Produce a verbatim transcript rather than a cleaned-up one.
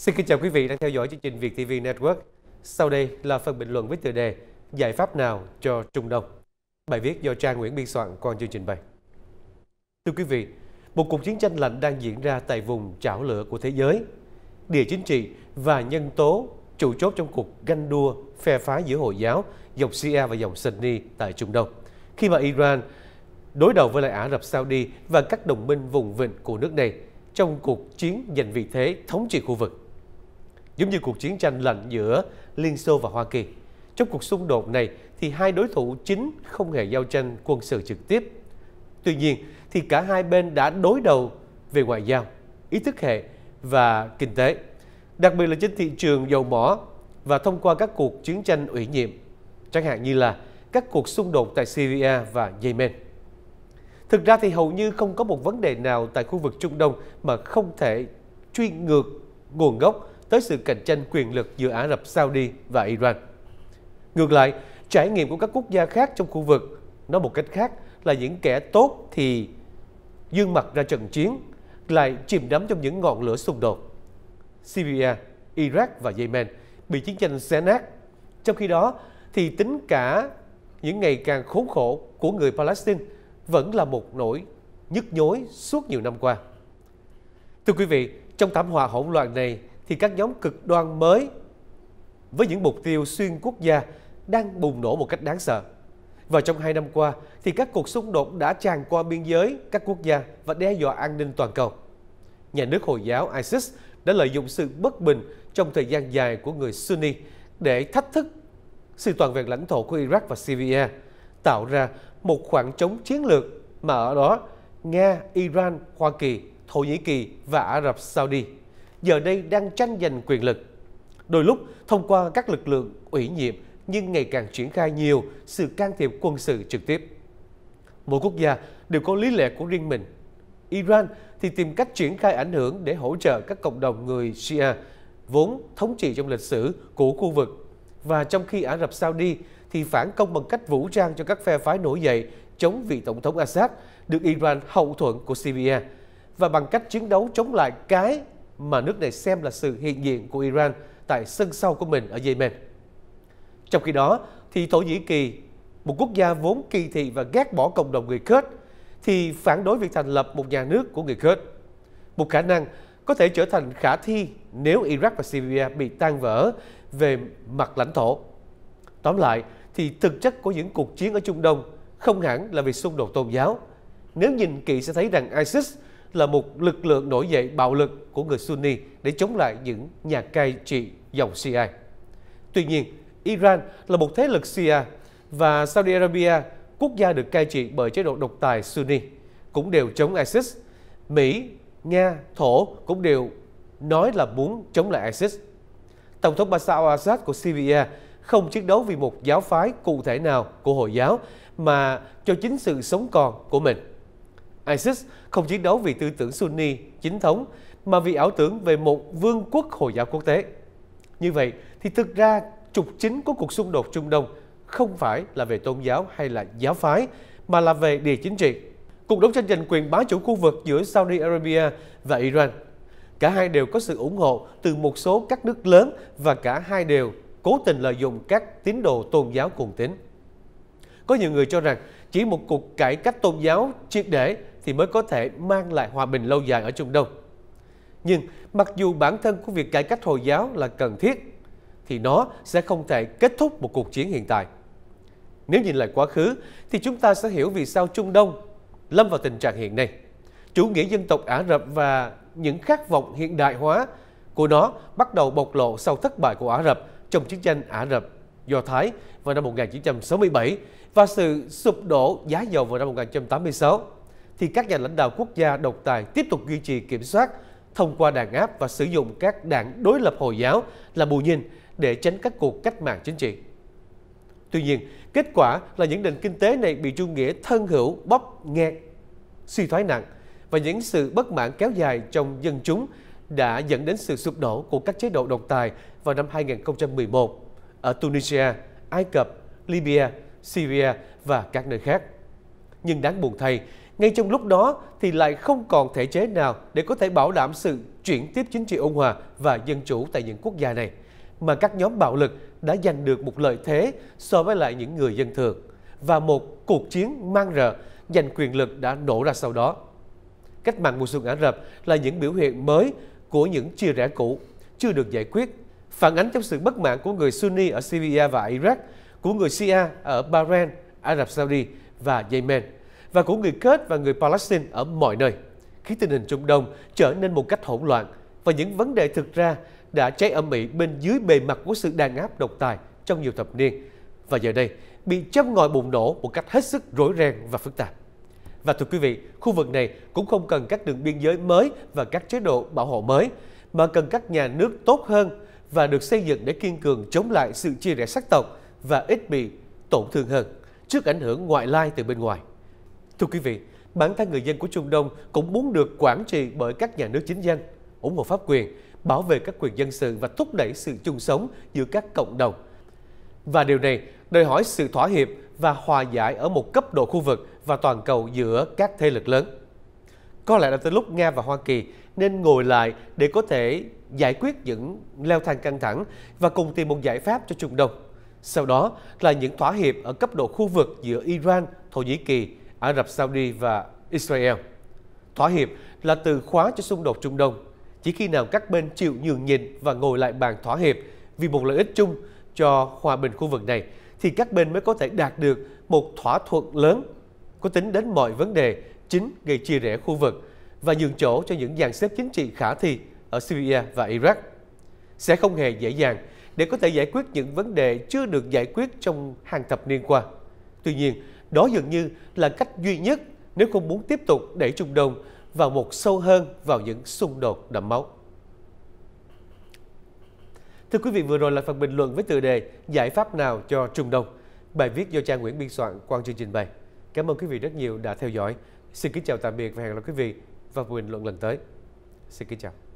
Xin kính chào quý vị đang theo dõi chương trình Việt ti vi Network. Sau đây là phần bình luận với tựa đề Giải pháp nào cho Trung Đông? Bài viết do Trang Nguyễn biên soạn, qua chương trình bày. Thưa quý vị, một cuộc chiến tranh lạnh đang diễn ra tại vùng chảo lửa của thế giới. Địa chính trị và nhân tố chủ chốt trong cuộc ganh đua phe phái giữa Hồi giáo, dòng Shia và dòng Sunni tại Trung Đông. Khi mà Iran đối đầu với lại Ả Rập Saudi và các đồng minh vùng vịnh của nước này trong cuộc chiến giành vị thế thống trị khu vực. Giống như cuộc chiến tranh lạnh giữa Liên Xô và Hoa Kỳ. Trong cuộc xung đột này thì hai đối thủ chính không hề giao tranh quân sự trực tiếp. Tuy nhiên thì cả hai bên đã đối đầu về ngoại giao, ý thức hệ và kinh tế, đặc biệt là trên thị trường dầu mỏ và thông qua các cuộc chiến tranh ủy nhiệm, chẳng hạn như là các cuộc xung đột tại Syria và Yemen. Thực ra thì hầu như không có một vấn đề nào tại khu vực Trung Đông mà không thể truy ngược nguồn gốc tới sự cạnh tranh quyền lực giữa Ả Rập Saudi và Iran. Ngược lại, trải nghiệm của các quốc gia khác trong khu vực, nói một cách khác là những kẻ tốt thì dương mặt ra trận chiến, lại chìm đắm trong những ngọn lửa xung đột. Syria, Iraq và Yemen bị chiến tranh xé nát. Trong khi đó thì tính cả những ngày càng khốn khổ của người Palestine vẫn là một nỗi nhức nhối suốt nhiều năm qua. Thưa quý vị, trong thảm họa hỗn loạn này thì các nhóm cực đoan mới với những mục tiêu xuyên quốc gia đang bùng nổ một cách đáng sợ. Và trong hai năm qua thì các cuộc xung đột đã tràn qua biên giới các quốc gia và đe dọa an ninh toàn cầu. Nhà nước Hồi giáo ISIS đã lợi dụng sự bất bình trong thời gian dài của người Sunni để thách thức sự toàn vẹn lãnh thổ của Iraq và Syria, tạo ra một khoảng trống chiến lược mà ở đó Nga, Iran, Hoa Kỳ, Thổ Nhĩ Kỳ và Ả Rập Saudi giờ đây đang tranh giành quyền lực. Đôi lúc thông qua các lực lượng ủy nhiệm nhưng ngày càng triển khai nhiều sự can thiệp quân sự trực tiếp. Mỗi quốc gia đều có lý lẽ của riêng mình. Iran thì tìm cách triển khai ảnh hưởng để hỗ trợ các cộng đồng người Shia vốn thống trị trong lịch sử của khu vực. Và trong khi Ả Rập Saudi thì phản công bằng cách vũ trang cho các phe phái nổi dậy chống vị tổng thống Assad được Iran hậu thuẫn của Syria, và bằng cách chiến đấu chống lại cái mà nước này xem là sự hiện diện của Iran tại sân sau của mình ở Yemen. Trong khi đó thì Thổ Nhĩ Kỳ, một quốc gia vốn kỳ thị và ghét bỏ cộng đồng người Kurd, thì phản đối việc thành lập một nhà nước của người Kurd, một khả năng có thể trở thành khả thi nếu Iraq và Syria bị tan vỡ về mặt lãnh thổ. Tóm lại thì thực chất của những cuộc chiến ở Trung Đông không hẳn là vì xung đột tôn giáo. Nếu nhìn kỹ sẽ thấy rằng ISIS là một lực lượng nổi dậy bạo lực của người Sunni để chống lại những nhà cai trị dòng Shia. Tuy nhiên, Iran là một thế lực Shia và Saudi Arabia, quốc gia được cai trị bởi chế độ độc tài Sunni, cũng đều chống ISIS. Mỹ, Nga, Thổ cũng đều nói là muốn chống lại ISIS. Tổng thống Bashar al-Assad của Syria không chiến đấu vì một giáo phái cụ thể nào của Hồi giáo mà cho chính sự sống còn của mình. ISIS không chiến đấu vì tư tưởng Sunni chính thống mà vì ảo tưởng về một vương quốc Hồi giáo quốc tế. Như vậy thì thực ra trục chính của cuộc xung đột Trung Đông không phải là về tôn giáo hay là giáo phái, mà là về địa chính trị. Cuộc đấu tranh giành quyền bá chủ khu vực giữa Saudi Arabia và Iran. Cả hai đều có sự ủng hộ từ một số các nước lớn và cả hai đều cố tình lợi dụng các tín đồ tôn giáo cuồng tín. Có nhiều người cho rằng chỉ một cuộc cải cách tôn giáo triệt để thì mới có thể mang lại hòa bình lâu dài ở Trung Đông. Nhưng mặc dù bản thân của việc cải cách Hồi giáo là cần thiết, thì nó sẽ không thể kết thúc một cuộc chiến hiện tại. Nếu nhìn lại quá khứ, thì chúng ta sẽ hiểu vì sao Trung Đông lâm vào tình trạng hiện nay. Chủ nghĩa dân tộc Ả Rập và những khát vọng hiện đại hóa của nó bắt đầu bộc lộ sau thất bại của Ả Rập trong chiến tranh Ả Rập Do Thái vào năm một nghìn chín trăm sáu mươi bảy và sự sụp đổ giá dầu vào năm một nghìn chín trăm tám mươi sáu, thì các nhà lãnh đạo quốc gia độc tài tiếp tục duy trì kiểm soát thông qua đàn áp và sử dụng các đảng đối lập Hồi giáo là bù nhìn để tránh các cuộc cách mạng chính trị. Tuy nhiên, kết quả là những nền kinh tế này bị chủ nghĩa thân hữu bóp nghẹt, suy thoái nặng, và những sự bất mãn kéo dài trong dân chúng đã dẫn đến sự sụp đổ của các chế độ độc tài vào năm hai nghìn không trăm mười một ở Tunisia, Ai Cập, Libya, Syria và các nơi khác. Nhưng đáng buồn thay, ngay trong lúc đó thì lại không còn thể chế nào để có thể bảo đảm sự chuyển tiếp chính trị ôn hòa và dân chủ tại những quốc gia này, mà các nhóm bạo lực đã giành được một lợi thế so với lại những người dân thường, và một cuộc chiến man rợ giành quyền lực đã nổ ra sau đó. Cách mạng mùa xuân Ả Rập là những biểu hiện mới của những chia rẽ cũ, chưa được giải quyết, phản ánh trong sự bất mãn của người Sunni ở Syria và Iraq, của người Shia ở Bahrain, Ả Rập Saudi và Yemen, và của người Kurd và người Palestine ở mọi nơi, khiến tình hình Trung Đông trở nên một cách hỗn loạn, và những vấn đề thực ra đã cháy âm ỉ bên dưới bề mặt của sự đàn áp độc tài trong nhiều thập niên, và giờ đây bị châm ngòi bùng nổ một cách hết sức rối ren và phức tạp. Và thưa quý vị, khu vực này cũng không cần các đường biên giới mới và các chế độ bảo hộ mới, mà cần các nhà nước tốt hơn và được xây dựng để kiên cường chống lại sự chia rẽ sắc tộc và ít bị tổn thương hơn trước ảnh hưởng ngoại lai từ bên ngoài. Thưa quý vị, bản thân người dân của Trung Đông cũng muốn được quản trị bởi các nhà nước chính danh, ủng hộ pháp quyền, bảo vệ các quyền dân sự và thúc đẩy sự chung sống giữa các cộng đồng. Và điều này đòi hỏi sự thỏa hiệp và hòa giải ở một cấp độ khu vực và toàn cầu giữa các thế lực lớn. Có lẽ đã tới lúc Nga và Hoa Kỳ nên ngồi lại để có thể giải quyết những leo thang căng thẳng và cùng tìm một giải pháp cho Trung Đông. Sau đó là những thỏa hiệp ở cấp độ khu vực giữa Iran, Thổ Nhĩ Kỳ, Ả Rập Saudi và Israel. Thỏa hiệp là từ khóa cho xung đột Trung Đông. Chỉ khi nào các bên chịu nhường nhịn và ngồi lại bàn thỏa hiệp vì một lợi ích chung cho hòa bình khu vực này, thì các bên mới có thể đạt được một thỏa thuận lớn có tính đến mọi vấn đề chính gây chia rẽ khu vực và nhường chỗ cho những dàn xếp chính trị khả thi ở Syria và Iraq. Sẽ không hề dễ dàng để có thể giải quyết những vấn đề chưa được giải quyết trong hàng thập niên qua. Tuy nhiên, đó dường như là cách duy nhất nếu không muốn tiếp tục đẩy Trung Đông vào một sâu hơn vào những xung đột đẫm máu. Thưa quý vị, vừa rồi là phần bình luận với tựa đề Giải pháp nào cho Trung Đông, bài viết do Trang Nguyễn biên soạn, Quang Chương trình bày. Cảm ơn quý vị rất nhiều đã theo dõi. Xin kính chào tạm biệt và hẹn gặp lại quý vị vào bình luận lần tới. Xin kính chào.